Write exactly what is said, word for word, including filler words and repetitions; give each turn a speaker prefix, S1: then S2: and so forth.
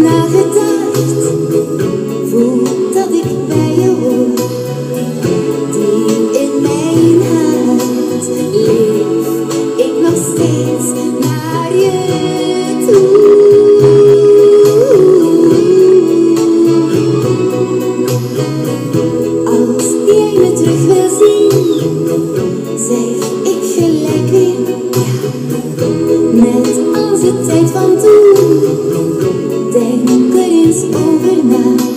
S1: nagedacht, voel dat ik bij je hoor. Diep in mijn hart leef ik nog steeds naar je toe. Als jij me terug wil zien, zeg ik gelijk weer ja. Net als de tijd van toen, denk er eens over na.